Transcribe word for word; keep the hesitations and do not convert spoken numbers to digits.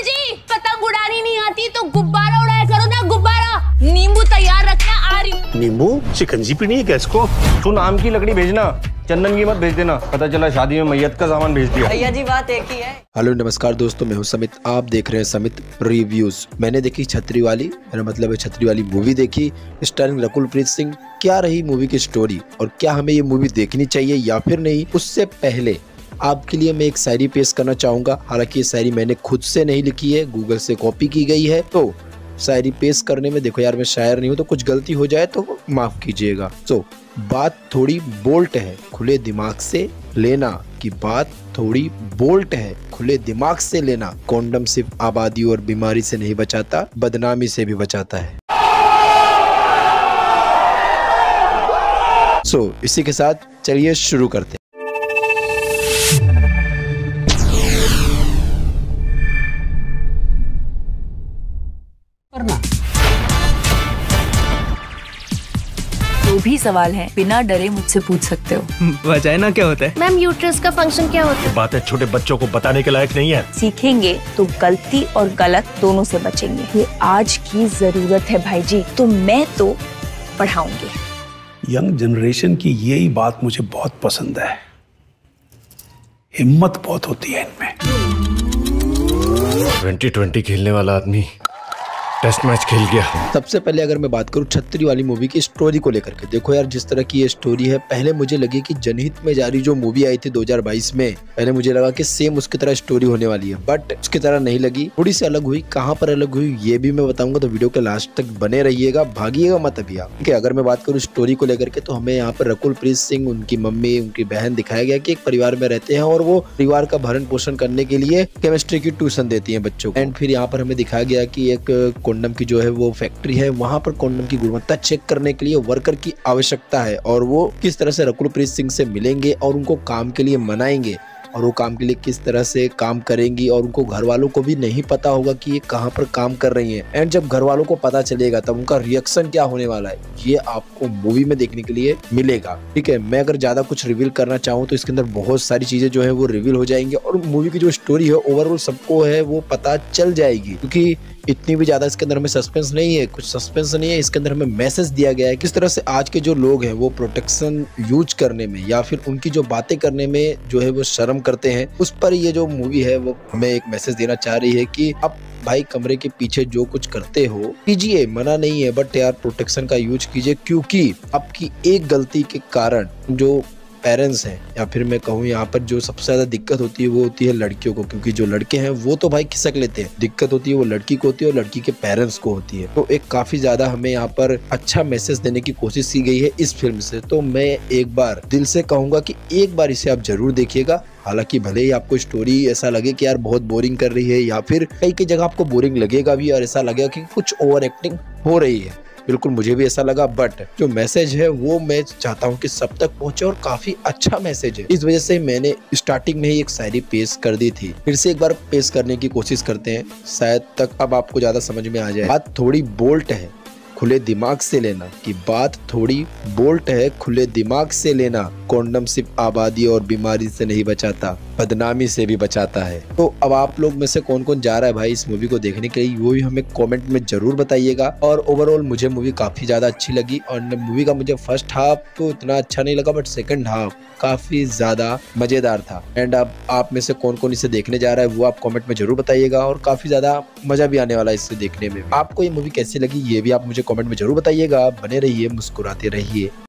Uncle जी, पतंग उड़ानी नहीं आती तो गुब्बारा उड़ाया करो ना, गुब्बारा। नींबू तैयार रखना, आ रही। नींबू? शिकंजी पीनी है गैस को? तू नाम की लकड़ी भेजना, चंदन की मत भेज देना, पता चला शादी में मैयत का सामान भेज दिया। भैया जी बात एक ही है। हेलो नमस्कार दोस्तों, मैं हूं समित, आप देख रहे हैं समित रिव्यूज। मैंने देखी छतरी वाली, मेरा मतलब है छतरी वाली मूवी देखी, स्टारिंग रकुल प्रीत सिंह। क्या रही मूवी की स्टोरी और क्या हमें ये मूवी देखनी चाहिए या फिर नहीं, उससे पहले आपके लिए मैं एक शायरी पेश करना चाहूंगा। हालांकि ये शायरी मैंने खुद से नहीं लिखी है, गूगल से कॉपी की गई है। तो शायरी पेश करने में देखो यार, मैं शायर नहीं हूँ, तो कुछ गलती हो जाए तो माफ कीजिएगा। तो बात थोड़ी बोल्ट है, खुले दिमाग से लेना कि बात थोड़ी बोल्ट है, खुले दिमाग से लेना। कॉन्डम सिर्फ आबादी और बीमारी से नहीं बचाता, बदनामी से भी बचाता है। सो so, इसी के साथ चलिए शुरू करते हैं। जो भी सवाल है बिना डरे मुझसे पूछ सकते हो। वजाइना क्या होता है? मैम, यूट्रस का फंक्शन क्या होता है? बातें छोटे बच्चों को बताने के लायक नहीं है। सीखेंगे तो गलती और गलत दोनों से बचेंगे। ये आज की जरूरत है भाई जी, तो मैं तो पढ़ाऊंगी। यंग जनरेशन की यही बात मुझे बहुत पसंद है, हिम्मत बहुत होती है इनमें। ट्वेंटी ट्वेंटी खेलने वाला आदमी टेस्ट मैच खेल गया। सबसे पहले अगर मैं बात करूं छतरी वाली मूवी की स्टोरी को लेकर के, देखो यार जिस तरह की ये स्टोरी है, पहले मुझे लगी कि जनहित में जारी जो मूवी आई थी दो हज़ार बाईस में, पहले मुझे लगा कि सेम उसकी तरह स्टोरी होने वाली है, बट उसकी तरह नहीं लगी, थोड़ी सी अलग हुई। कहाँ पर अलग हुई ये भी मैं बताऊंगा, तो वीडियो के लास्ट तक बने रहिएगा, भागिएगा मत अभी आप। ठीक है, अगर मैं बात करूँ स्टोरी को लेकर के, तो हमें यहाँ पर रकुल प्रीत सिंह, उनकी मम्मी, उनकी बहन दिखाया गया कि एक परिवार में रहते हैं और वो परिवार का भरण पोषण करने के लिए केमिस्ट्री की ट्यूशन देती है बच्चों को। एंड फिर यहाँ पर हमें दिखाया गया कि एक कॉन्डम की जो है वो फैक्ट्री है, वहां पर कॉन्डम की गुणवत्ता चेक करने के लिए वर्कर की आवश्यकता है और वो किस तरह से रकुल प्रीत सिंह से मिलेंगे और उनको काम के लिए मनाएंगे और वो काम के लिए किस तरह से काम करेंगी, और उनको घर वालों को भी नहीं पता होगा कि ये कहाँ पर काम कर रही हैं। एंड जब घर वालों को पता चलेगा तब उनका रिएक्शन क्या होने वाला है, ये आपको मूवी में देखने के लिए मिलेगा। ठीक है, मैं अगर ज्यादा कुछ रिवील करना चाहूँ तो इसके अंदर बहुत सारी चीजें जो है वो रिवील हो जाएंगी और मूवी की जो स्टोरी है ओवरऑल सबको है वो पता चल जाएगी, क्योंकि इतनी भी ज्यादा इसके अंदर हमें सस्पेंस नहीं है, कुछ सस्पेंस नहीं है। इसके अंदर हमें मैसेज दिया गया है किस तरह से आज के जो लोग हैं वो प्रोटेक्शन यूज करने में या फिर उनकी जो बातें करने में जो है वो शर्म करते हैं, उस पर ये जो मूवी है वो हमें एक मैसेज देना चाह रही है कि आप भाई कमरे के पीछे जो कुछ करते हो कीजिए, मना नहीं है, बट यार प्रोटेक्शन का यूज कीजिए, क्योंकि आपकी एक गलती के कारण जो पेरेंट्स हैं या फिर मैं कहूँ यहाँ पर जो सबसे ज्यादा दिक्कत होती है वो होती है लड़कियों को, क्योंकि जो लड़के हैं वो तो भाई खिसक लेते हैं, दिक्कत होती है वो लड़की को होती है और लड़की के पेरेंट्स को होती है। तो एक काफी ज्यादा हमें यहाँ पर अच्छा मैसेज देने की कोशिश की गई है इस फिल्म से। तो मैं एक बार दिल से कहूंगा कि एक बार इसे आप जरूर देखिएगा। हालांकि भले ही आपको स्टोरी ऐसा लगे कि यार बहुत बोरिंग कर रही है या फिर कई कई जगह आपको बोरिंग लगेगा भी और ऐसा लगेगा कि कुछ ओवर एक्टिंग हो रही है, बिल्कुल मुझे भी ऐसा लगा, बट जो मैसेज है वो मैं चाहता हूँ कि सब तक पहुंचे और काफी अच्छा मैसेज है। इस वजह से मैंने स्टार्टिंग में ही एक शायरी पेश कर दी थी, फिर से एक बार पेश करने की कोशिश करते हैं, शायद तक अब आपको ज्यादा समझ में आ जाए। बात थोड़ी बोल्ट है, खुले दिमाग से लेना कि बात थोड़ी बोल्ट है, खुले दिमाग से लेना। कॉन्डम सिर्फ आबादी और बीमारी से नहीं बचाता, बदनामी से भी बचाता है। तो अब आप लोग में से कौन कौन जा रहा है भाई इस मूवी को देखने के लिए, वो भी हमें कमेंट में जरूर बताइएगा। और ओवरऑल मुझे मूवी काफी ज्यादा अच्छी लगी और मूवी का मुझे फर्स्ट हाफ तो इतना अच्छा नहीं लगा, बट सेकंड हाफ काफी ज्यादा मजेदार था। एंड अब आप में से कौन कौन इसे देखने जा रहा है वो आप कमेंट में जरूर बताइएगा और काफी ज्यादा मजा भी आने वाला है इसे देखने में। आपको ये मूवी कैसी लगी ये भी आप मुझे कमेंट में जरूर बताइएगा। बने रहिए, मुस्कुराते रहिए।